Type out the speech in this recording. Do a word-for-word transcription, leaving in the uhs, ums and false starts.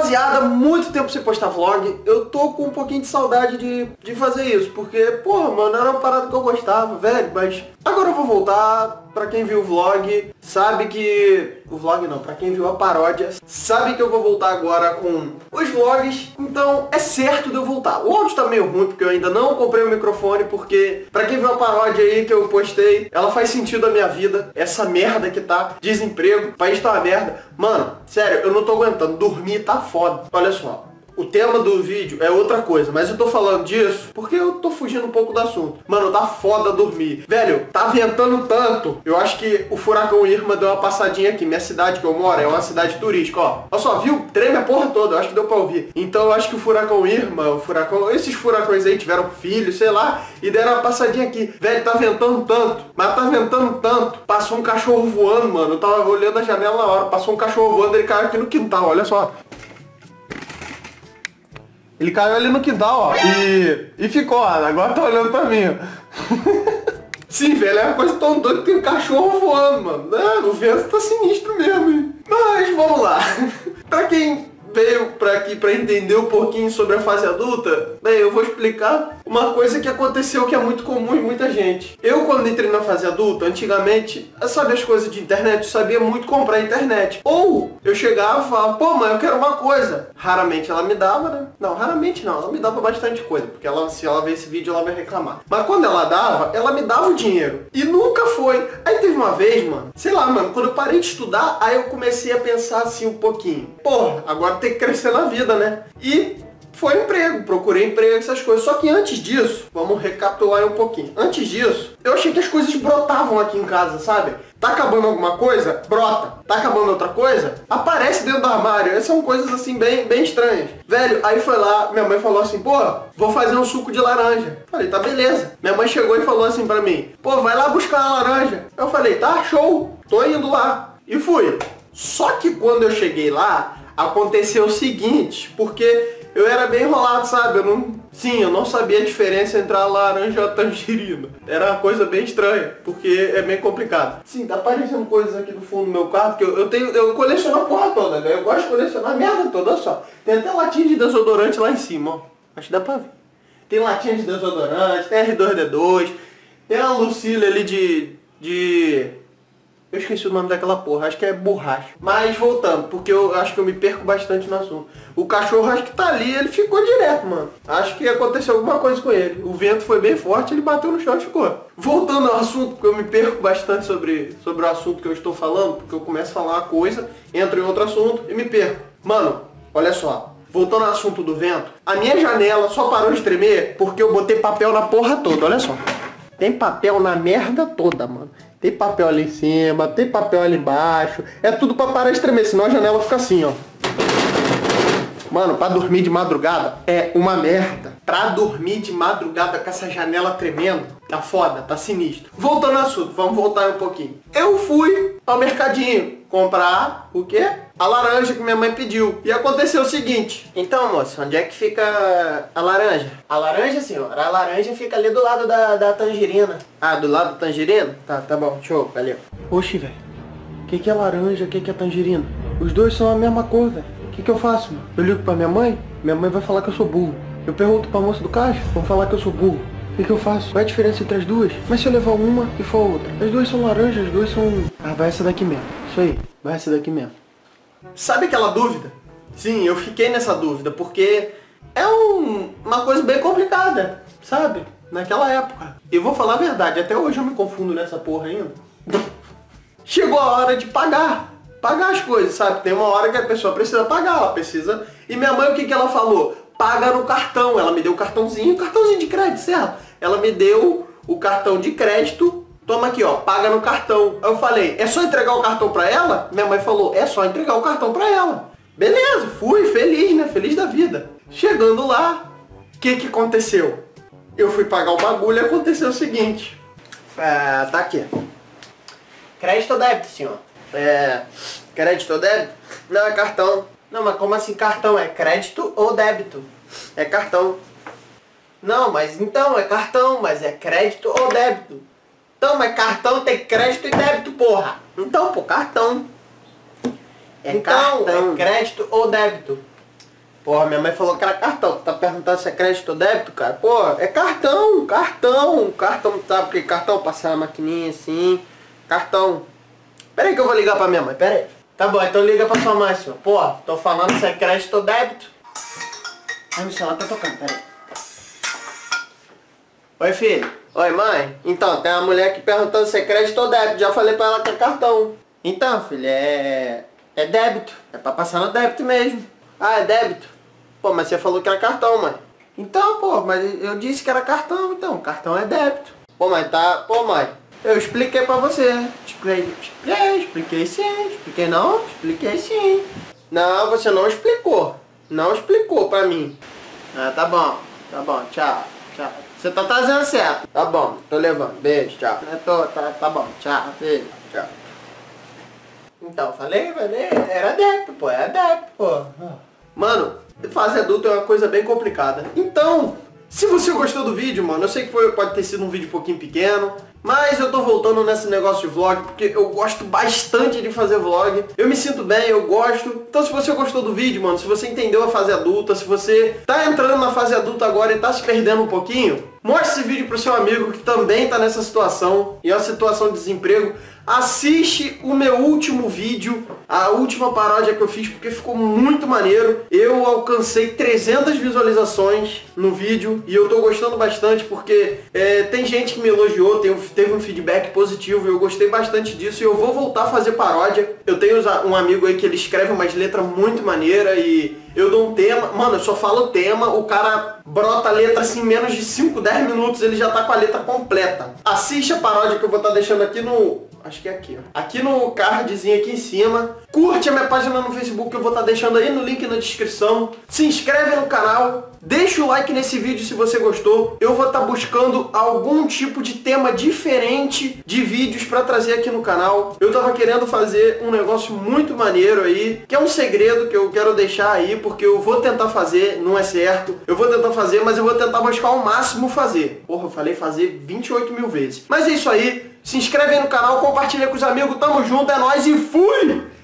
Rapaziada, muito tempo sem postar vlog. Eu tô com um pouquinho de saudade de, de fazer isso. Porque, porra, mano, era uma parada que eu gostava, velho. Mas agora eu vou voltar. Pra quem viu o vlog, sabe que... O vlog não, pra quem viu a paródia, sabe que eu vou voltar agora com os vlogs. Então é certo de eu voltar. O áudio tá meio ruim porque eu ainda não comprei o microfone. Porque, pra quem viu a paródia aí que eu postei, ela faz sentido na minha vida. Essa merda que tá, desemprego, o país tá uma merda. Mano, sério, eu não tô aguentando. Dormir tá foda. Olha só. O tema do vídeo é outra coisa, mas eu tô falando disso porque eu tô fugindo um pouco do assunto. Mano, tá foda dormir. Velho, tá ventando tanto. Eu acho que o furacão Irma deu uma passadinha aqui. Minha cidade que eu moro é uma cidade turística, ó. Olha só, viu? Treme a porra toda, eu acho que deu pra ouvir. Então eu acho que o furacão Irma, o furacão... Esses furacões aí tiveram filhos, sei lá, e deram uma passadinha aqui. Velho, tá ventando tanto, mas tá ventando tanto. Passou um cachorro voando, mano. Eu tava olhando a janela na hora. Passou um cachorro voando, ele caiu aqui no quintal, olha só. Ele caiu ali no quintal, ó, e, e ficou, ó, agora tá olhando pra mim, ó. Sim, velho, é uma coisa tão doida que tem um cachorro voando, mano. É, o vento tá sinistro mesmo, hein? Mas, vamos lá. Pra quem veio pra aqui pra entender um pouquinho sobre a fase adulta, bem, eu vou explicar uma coisa que aconteceu que é muito comum em muita gente. Eu, quando entrei na fase adulta, antigamente, eu sabia as coisas de internet, eu sabia muito comprar internet. Ou eu chegava e falava, pô, mãe, eu quero uma coisa. Raramente ela me dava, né? Não, raramente não, ela me dava bastante coisa, porque ela, se ela ver esse vídeo, ela vai reclamar. Mas quando ela dava, ela me dava o dinheiro. E nunca foi. Aí teve uma vez, mano, sei lá, mano, quando eu parei de estudar, aí eu comecei a pensar assim um pouquinho. Porra, agora tem que crescer na vida, né? E foi emprego, procurei emprego, essas coisas. Só que antes disso, vamos recapitular um pouquinho. Antes disso, eu achei que as coisas brotavam aqui em casa, sabe? Tá acabando alguma coisa? Brota. Tá acabando outra coisa? Aparece dentro do armário. Essas são coisas assim bem, bem estranhas. Velho, aí foi lá, minha mãe falou assim, pô, vou fazer um suco de laranja. Falei, tá beleza. Minha mãe chegou e falou assim pra mim, pô, vai lá buscar a laranja. Eu falei, tá, show, tô indo lá. E fui. Só que quando eu cheguei lá, aconteceu o seguinte, porque eu era bem enrolado, sabe? Eu não... Sim, eu não sabia a diferença entre a laranja e a tangerina. Era uma coisa bem estranha, porque é bem complicado. Sim, tá aparecendo coisas aqui no fundo do meu quarto, que eu, eu tenho... Eu coleciono a porra toda, né? Eu gosto de colecionar a merda toda, olha só. Tem até latinha de desodorante lá em cima, ó. Acho que dá pra ver. Tem latinha de desodorante, tem R dois D dois, tem uma Lucille ali de... de... Eu esqueci o nome daquela porra, acho que é borracha. Mas voltando, porque eu acho que eu me perco bastante no assunto. O cachorro acho que tá ali, ele ficou direto, mano. Acho que aconteceu alguma coisa com ele. O vento foi bem forte, ele bateu no chão e ficou. Voltando ao assunto, porque eu me perco bastante sobre, sobre o assunto que eu estou falando, porque eu começo a falar uma coisa, entro em outro assunto e me perco. Mano, olha só. Voltando ao assunto do vento, a minha janela só parou de tremer porque eu botei papel na porra toda, olha só. Tem papel na merda toda, mano. Tem papel ali em cima, tem papel ali embaixo. É tudo pra parar de tremer, senão a janela fica assim, ó. Mano, pra dormir de madrugada é uma merda. Pra dormir de madrugada com essa janela tremendo, tá foda, tá sinistro. Voltando ao assunto, vamos voltar um pouquinho. Eu fui ao mercadinho comprar o quê? A laranja que minha mãe pediu. E aconteceu o seguinte. Então, moça, onde é que fica a laranja? A laranja, senhora? A laranja fica ali do lado da, da tangerina. Ah, do lado da tangerina? Tá, tá bom, show, valeu. Oxi, velho. O que que é laranja, o que que é tangerina? Os dois são a mesma cor, velho. O que que eu faço, mano? Eu ligo pra minha mãe? Minha mãe vai falar que eu sou burro. Eu pergunto pra moça do caixa? Vão falar que eu sou burro. O que que eu faço? Qual é a diferença entre as duas? Mas se eu levar uma e for outra? As duas são laranjas, as duas são... Ah, vai essa daqui mesmo. Isso aí, vai essa daqui mesmo. Sabe aquela dúvida? Sim, eu fiquei nessa dúvida, porque é um, uma coisa bem complicada, sabe? Naquela época. E vou falar a verdade, até hoje eu me confundo nessa porra ainda. Chegou a hora de pagar. Pagar as coisas, sabe? Tem uma hora que a pessoa precisa pagar, ela precisa... E minha mãe, o que que ela falou? Paga no cartão. Ela me deu o cartãozinho, cartãozinho de crédito, certo? Ela me deu o cartão de crédito. Toma aqui, ó, paga no cartão. Aí eu falei, é só entregar o cartão pra ela? Minha mãe falou, é só entregar o cartão pra ela. Beleza, fui, feliz, né? Feliz da vida. Chegando lá, o que que aconteceu? Eu fui pagar o bagulho e aconteceu o seguinte. É, tá aqui. Crédito ou débito, senhor? É, crédito ou débito? Não, é cartão. Não, mas como assim cartão? É crédito ou débito? É cartão. Não, mas então, é cartão, mas é crédito ou débito? Então, mas cartão tem crédito e débito, porra. Então, pô, cartão. É então, cartão. É crédito ou débito? Porra, minha mãe falou que era cartão. Tá perguntando se é crédito ou débito, cara? Pô, é cartão, cartão. Cartão, sabe o que? Cartão, passar na maquininha assim. Cartão. Pera aí que eu vou ligar pra minha mãe, pera aí. Tá bom, então liga pra sua mãe, senhor. Pô, tô falando se é crédito ou débito. Ai, meu celular tá tocando, pera aí. Oi, filho. Oi, mãe. Então, tem uma mulher aqui perguntando se é crédito ou débito. Já falei pra ela que é cartão. Então, filho, é... é débito. É pra passar no débito mesmo. Ah, é débito? Pô, mas você falou que era cartão, mãe. Então, pô, mas eu disse que era cartão, então. Cartão é débito. Pô, mas tá... Pô, mãe, eu expliquei pra você. Expliquei, expliquei, expliquei sim. Expliquei não? Expliquei sim. Não, você não explicou. Não explicou pra mim. Ah, tá bom. Tá bom, tchau. Tchau. Você tá trazendo certo. Tá bom, tô levando. Beijo, tchau. Eu tô, tá, tá bom, tchau. Beijo, tchau. Então, falei, falei, era débito, pô, era débito, pô. Mano, fase adulta é uma coisa bem complicada. Então, se você gostou do vídeo, mano, eu sei que foi, pode ter sido um vídeo um pouquinho pequeno, mas eu tô voltando nesse negócio de vlog, porque eu gosto bastante de fazer vlog. Eu me sinto bem, eu gosto. Então se você gostou do vídeo, mano, se você entendeu a fase adulta, se você tá entrando na fase adulta agora e tá se perdendo um pouquinho, mostre esse vídeo pro seu amigo que também tá nessa situação, e é uma situação de desemprego. Assiste o meu último vídeo, a última paródia que eu fiz, porque ficou muito maneiro. Eu alcancei trezentas visualizações no vídeo e eu tô gostando bastante porque é, tem gente que me elogiou, tem, teve um feedback positivo e eu gostei bastante disso e eu vou voltar a fazer paródia. Eu tenho um amigo aí que ele escreve umas letras muito maneiras e eu dou um tema, mano, eu só falo o tema, o cara brota a letra assim em menos de cinco, dez minutos, ele já tá com a letra completa. Assiste a paródia que eu vou estar deixando aqui no... acho que é aqui, ó. Aqui no cardzinho aqui em cima. Curte a minha página no Facebook, que eu vou estar deixando aí no link na descrição. Se inscreve no canal. Deixa o like nesse vídeo se você gostou. Eu vou estar buscando algum tipo de tema diferente de vídeos pra trazer aqui no canal. Eu tava querendo fazer um negócio muito maneiro aí, que é um segredo que eu quero deixar aí, porque eu vou tentar fazer, não é certo. Eu vou tentar fazer, mas eu vou tentar buscar ao máximo fazer. Porra, eu falei fazer vinte e oito mil vezes. Mas é isso aí. Se inscreve aí no canal, compartilha com os amigos, tamo junto, é nóis e fui!